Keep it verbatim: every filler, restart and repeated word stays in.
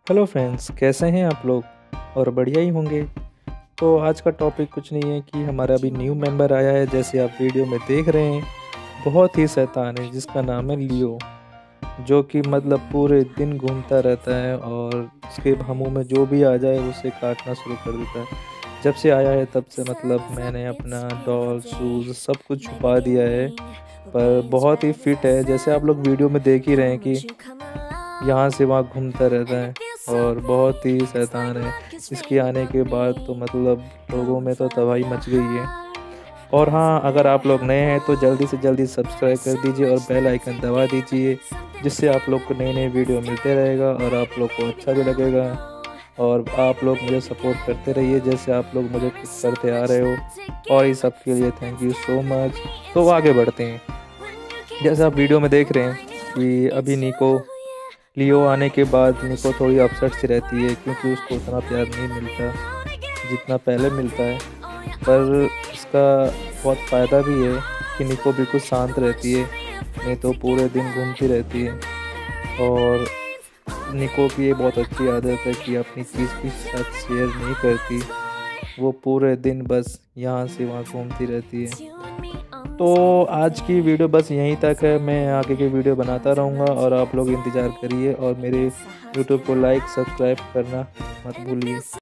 Hello friends, कैसे हैं आप लोग? और बढ़िया ही होंगे। तो आज का टॉपिक कुछ नहीं है कि हमारा अभी न्यू मेंबर आया है, जैसे आप वीडियो में देख रहे हैं। बहुत ही शैतान है, जिसका नाम है लियो। जो कि मतलब पूरे दिन घूमता रहता है और उसके मुंह में जो भी आ जाए उसे काटना शुरू कर देता है। जब से आया है तब से मतलब मैंने अपना डॉल शूज़ सब कुछ छुपा दिया है। पर बहुत ही फिट है, जैसे आप लोग वीडियो में देख ही रहे हैं कि यहाँ से वहाँ घूमता रहता है और बहुत ही शैतान है। इसके आने के बाद तो मतलब लोगों में तो तबाही मच गई है। और हाँ, अगर आप लोग नए हैं तो जल्दी से जल्दी सब्सक्राइब कर दीजिए और बेल आइकन दबा दीजिए, जिससे आप लोग को नए नए वीडियो मिलते रहेगा और आप लोग को अच्छा भी लगेगा। और आप लोग मुझे सपोर्ट करते रहिए जैसे आप लोग मुझे करते आ रहे हो, और इस सब के लिए थैंक यू सो मच। तो आगे बढ़ते हैं। जैसे आप वीडियो में देख रहे हैं कि अभी निको लियो आने के बाद निको थोड़ी अपसेट सी रहती है, क्योंकि उसको उतना प्यार नहीं मिलता जितना पहले मिलता है। पर इसका बहुत फ़ायदा भी है कि निको बिल्कुल शांत रहती है, नहीं तो पूरे दिन घूमती रहती है। और निको की ये बहुत अच्छी आदत है कि अपनी चीज़ किसी के साथ शेयर नहीं करती। वो पूरे दिन बस यहाँ से वहाँ घूमती रहती है। तो आज की वीडियो बस यहीं तक है। मैं आगे की वीडियो बनाता रहूँगा और आप लोग इंतज़ार करिए, और मेरे यूट्यूब को लाइक सब्सक्राइब करना मत भूलिए।